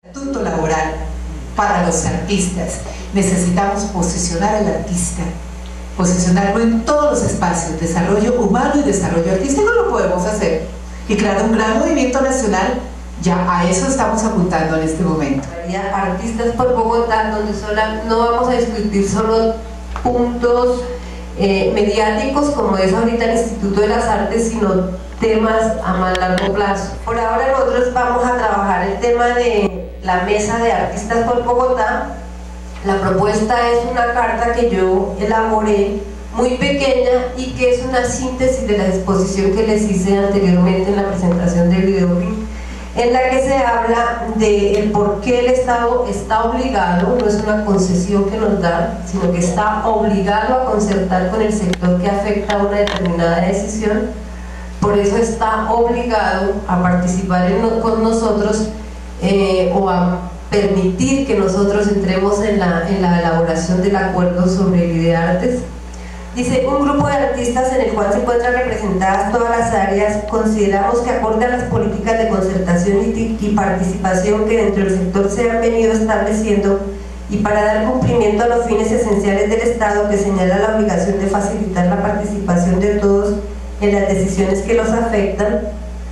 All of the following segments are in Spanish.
Estatuto laboral para los artistas. Necesitamos posicionar al artista, posicionarlo en todos los espacios, desarrollo humano y desarrollo artístico. Lo podemos hacer y crear un gran movimiento nacional. Ya a eso estamos apuntando en este momento. Artistas por Bogotá, donde no vamos a discutir solo puntos mediáticos como es ahorita el Instituto de las Artes, sino temas a más largo plazo. Por ahora nosotros vamos a trabajar el tema de la mesa de artistas por Bogotá. La propuesta es una carta que yo elaboré muy pequeña y que es una síntesis de la exposición que les hice anteriormente en la presentación del videoclip, en la que se habla de por qué el Estado está obligado, no es una concesión que nos da, sino que está obligado a concertar con el sector que afecta a una determinada decisión. Por eso está obligado a participar con nosotros o a permitir que nosotros entremos en la elaboración del acuerdo sobre el IDEARTES. Dice, un grupo de artistas en el cual se encuentran representadas todas las áreas, consideramos que acorde a las políticas de concertación y participación que dentro del sector se han venido estableciendo y para dar cumplimiento a los fines esenciales del Estado que señala la obligación de facilitar la participación de todos en las decisiones que los afectan,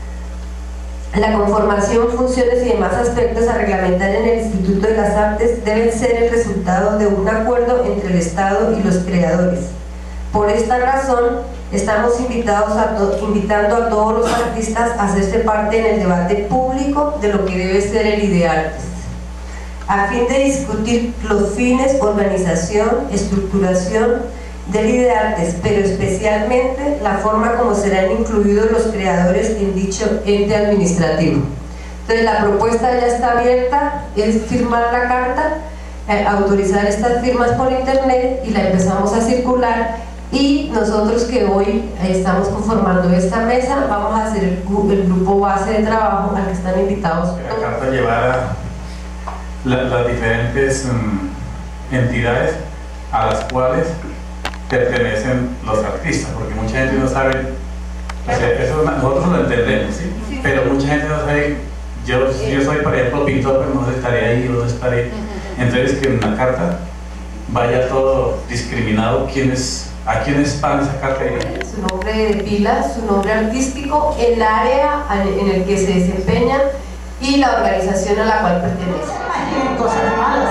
la conformación, funciones y demás aspectos a reglamentar en el Instituto de las Artes deben ser el resultado de un acuerdo entre el Estado y los creadores. Por esta razón, estamos invitando a todos los artistas a hacerse parte en el debate público de lo que debe ser el IDEARTES, a fin de discutir los fines, organización, estructuración del IDEARTES, pero especialmente la forma como serán incluidos los creadores en dicho ente administrativo. Entonces la propuesta ya está abierta, es firmar la carta, autorizar estas firmas por internet y la empezamos a circular. Y nosotros que hoy estamos conformando esta mesa, vamos a hacer el grupo base de trabajo al que están invitados. La carta llevará las diferentes entidades a las cuales pertenecen los artistas, porque mucha gente no sabe, o sea, eso nosotros lo entendemos, ¿sí? Sí. Pero mucha gente no sabe, yo soy por ejemplo pintor, pero no estaré ahí, yo no estaré. Entonces que en la carta vaya todo discriminado a quiénes van esa carta. Su nombre de pila, su nombre artístico, el área en el que se desempeña y la organización a la cual pertenece. Hay cosas malas,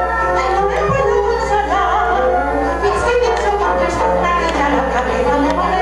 Cabeza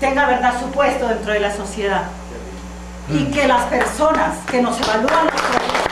tenga, ¿verdad?, su puesto dentro de la sociedad. Y que las personas que nos evalúan los proyectos,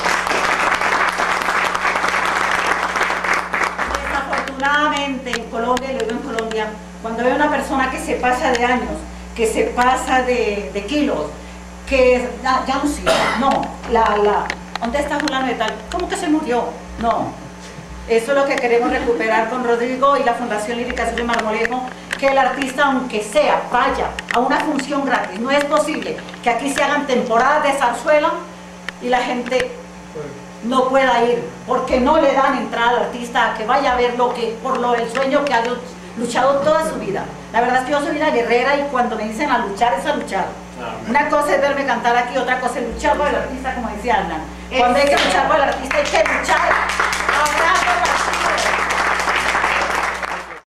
desafortunadamente en Colombia, y lo digo en Colombia, cuando veo una persona que se pasa de años, que se pasa de kilos, que ya no sirve, no, ¿dónde está fulano de tal? ¿Cómo que se murió? No, eso es lo que queremos recuperar con Rodrigo y la Fundación Lírica Azul de Marmolejo, que el artista, aunque sea, vaya a una función gratis. No es posible que aquí se hagan temporadas de zarzuela y la gente no pueda ir, porque no le dan entrada al artista a que vaya a ver el sueño que ha luchado toda su vida. La verdad es que yo soy una guerrera y cuando me dicen a luchar, es a luchar. Una cosa es verme cantar aquí, otra cosa es luchar por el artista, como decía Alan. Cuando hay que luchar por el artista, hay que luchar. Abrazo.